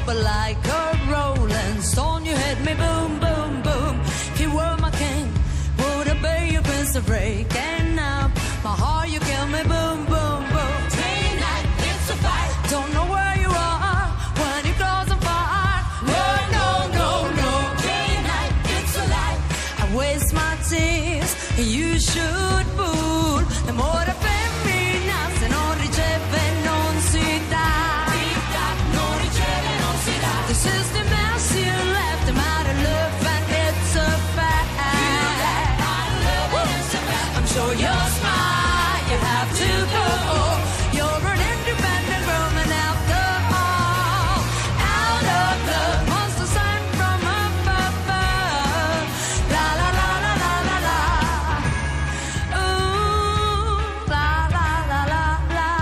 but like a rolling stone, you hit me boom, boom, boom. If you were my king, would I be your prince of breaking up my heart? You kill me boom, boom, boom. Day and night, it's a fight. Don't know where you are when your clothes on fire. No, no, no, no. Day and night, it's a lie. I waste my tears, you should fool. The more I femmina, se non riceve non si dà. Non riceve non si dà. This is the mess you left, I'm out of love and it's a fact. I'm sure you're smart, you have to go. You're an independent woman after all. Out of love, monster sign from above. La la la la la la la. Ooh, la la la la la.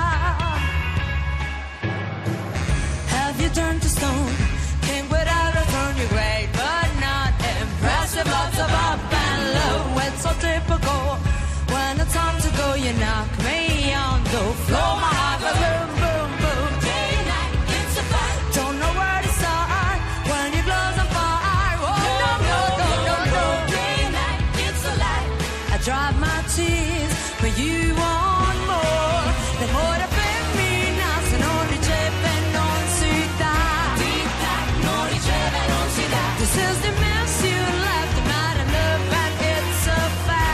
Have you turned to stone? King without a throne, you're great but not impressive. Lots of up and low, it's so typical. When it's time to go, you knock me on the floor. My heart goes boom, boom, boom. Day and night, it's a fight. Don't know where to start when your clothes on fire. Oh, no, no, no, no, no. Day and night, it's a lie. I dry my tears, but you want more. The more I femmina, se non riceve non si dà. Non riceve non si dà. This is the mess you left, I'm out of love and it's a fact.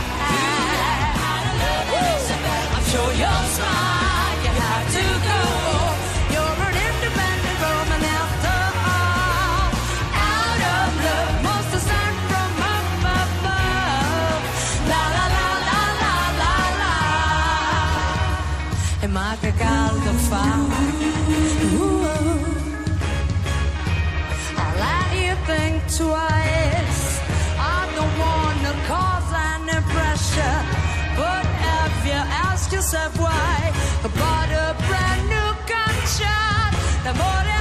I'm sure you're smart, you have to go. You're an independent woman after all. Out of love, most of sent from above. La la la la la la la. E ma che caldo fa. I'll let you think twice. I don't wanna cause any pressure, but if you ask yourself why, I bought a brand new gunshot. The more